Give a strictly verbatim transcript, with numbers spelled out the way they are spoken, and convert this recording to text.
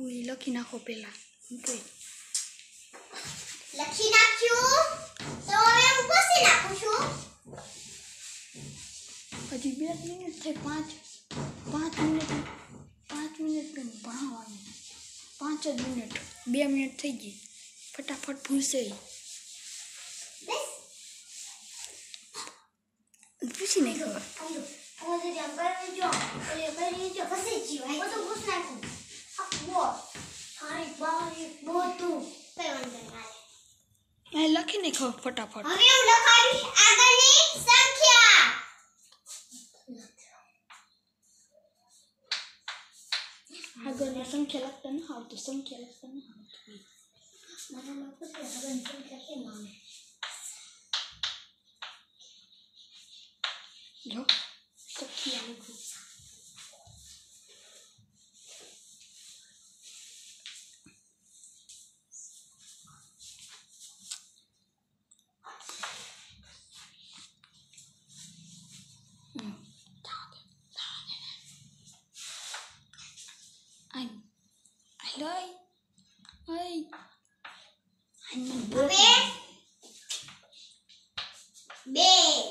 લખવું એ લખી નાખો પહેલા. લખી નાખ્યું તો હવે હું પૂછી નાખું છું. હજી બે મિનિટ થઈ. પાંચ પાંચ મિનિટ પાંચ મિનિટ ભણાવવાનું. પાંચ જ મિનિટ બે મિનિટ થઈ ગઈ. ફટાફટ ભૂલશે. પૂછી નહીં ખબર. લખી નહીં ખબર ફટાફટ. હવે હું લખાવીશ આગળની સંખ્યા. આગળની સંખ્યા લખતા ન આવતું. સંખ્યા લખતા ન આવતું. મને લખો છે આગળની સંખ્યા કેમ આવે? જો સંખ્યા લખું. Hello. Oi. હવે બે